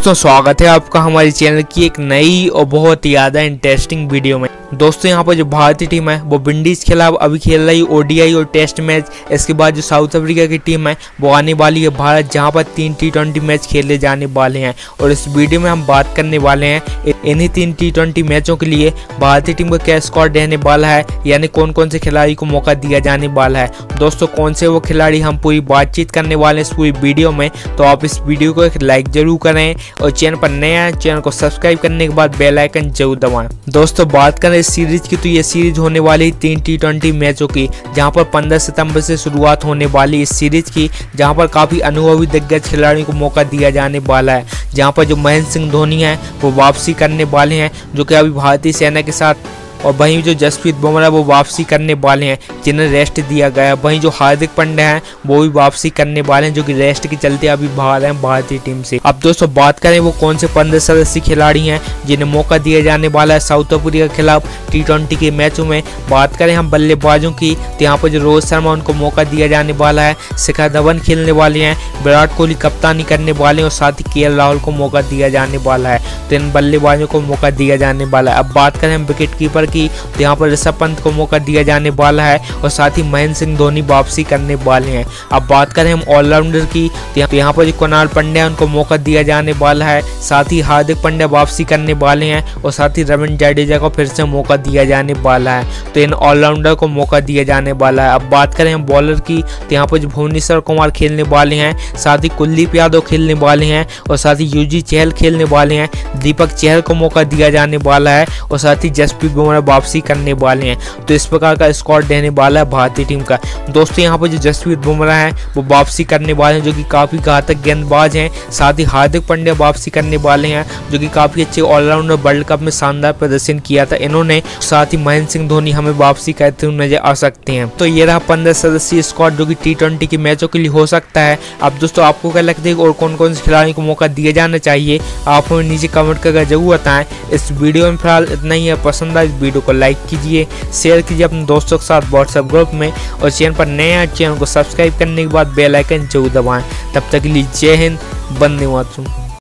दोस्तों स्वागत है आपका हमारे चैनल की एक नई और बहुत ही ज़्यादा इंटरेस्टिंग वीडियो में। दोस्तों यहाँ पर जो भारतीय टीम है वो विंडीज के खिलाफ अभी खेल रही ओडीआई और टेस्ट मैच। इसके बाद जो साउथ अफ्रीका की टीम है वो आने वाली है भारत, जहाँ पर 3 T20 मैच खेले जाने वाले हैं। और इस वीडियो में हम बात करने वाले हैं इन्हीं 3 T20 मैचों के लिए भारतीय टीम का क्या स्कोर रहने वाला है, यानी कौन कौन से खिलाड़ी को मौका दिया जाने वाला है। दोस्तों कौन से वो खिलाड़ी, हम पूरी बातचीत करने वाले हैं इस पूरी वीडियो में। तो आप इस वीडियो को एक लाइक जरूर करें और चैनल पर नए हैं चैनल को सब्सक्राइब करने के बाद बेल आइकन जरूर दबाएं। दोस्तों बात करें इस सीरीज की, तो ये सीरीज होने वाली 3 T20 मैचों की, जहां पर 15 सितंबर से शुरुआत होने वाली इस सीरीज की, जहां पर काफी अनुभवी दिग्गज खिलाड़ियों को मौका दिया जाने वाला है। जहां पर जो महेंद्र सिंह धोनी है वो वापसी करने वाले हैं, जो कि अभी भारतीय सेना के साथ, और वहीं जो जसप्रीत बुमराह वो वापसी करने वाले हैं जिन्हें रेस्ट दिया गया है। वहीं जो हार्दिक पांड्या हैं वो भी वापसी करने वाले हैं, जो कि रेस्ट के चलते अभी बाहर हैं भारतीय टीम से। अब दोस्तों बात करें वो कौन से 15 सदस्यीय खिलाड़ी हैं जिन्हें मौका दिया जाने वाला है साउथ अफ्रीका के खिलाफ T20 के मैचों में। बात करें हम बल्लेबाजों की, तो यहाँ पर जो रोहित शर्मा उनको मौका दिया जाने वाला है, शिखर धवन खेलने वाले हैं, विराट कोहली कप्तानी करने वाले हैं और साथ ही KL राहुल को मौका दिया जाने वाला है। तो इन बल्लेबाजों को मौका दिया जाने वाला है। अब बात करें हम विकेट कीपर की, तो यहाँ पर ऋषभ पंत को मौका दिया जाने वाला है और साथ ही महेंद्र सिंह धोनी वापसी करने वाले हैं। अब बात करें हम ऑलराउंडर की, तो यहाँ पर जो कुणाल पांड्या उनको मौका दिया जाने वाला है, साथ ही हार्दिक पांड्या वापसी करने वाले हैं और साथ ही रविंद्र जडेजा को फिर से मौका दिया जाने वाला है। तो इन ऑलराउंडर को मौका दिया जाने वाला है। अब बात करें हम बॉलर की, तो यहाँ पर जो भुवनेश्वर कुमार खेलने वाले हैं, साथ ही कुलदीप यादव खेलने वाले हैं और साथ ही युजवेंद्र चहल खेलने वाले हैं, दीपक चहर को मौका दिया जाने वाला है और साथ ही जसप्रीत बुमराह वापसी करने वाले हैं। तो इस प्रकार का स्कोर देने वाला है भारतीय टीम का। दोस्तों यहाँ पर जो जसप्रीत बुमराह है वो वापसी करने वाले हैं, जो कि काफी घातक गेंदबाज हैं। साथ ही हार्दिक पांड्या वापसी करने वाले हैं, जो कि काफी अच्छे ऑलराउंडर, वर्ल्ड कप में शानदार प्रदर्शन किया था इन्होंने। साथ ही महेंद्र सिंह धोनी हमें वापसी करते हुए नजर आ सकते हैं। तो ये रहा 15 सदस्यीय स्क्वाड जो कि T20 के मैचों के लिए हो सकता है। अब दोस्तों आपको क्या लगता है और कौन कौन से खिलाड़ियों को मौका दिया जाना चाहिए, आप हमें नीचे कमेंट करके जरूर बताएं। इस वीडियो में फिलहाल इतना ही है। पसंद आए इस वीडियो को लाइक कीजिए, शेयर कीजिए अपने दोस्तों के साथ व्हाट्सएप ग्रुप में, और चैनल पर नए हैं चैनल को सब्सक्राइब करने के बाद बेल आइकन जरूर दबाएं। तब तक के लिए जय हिंद, वंदे मातरम।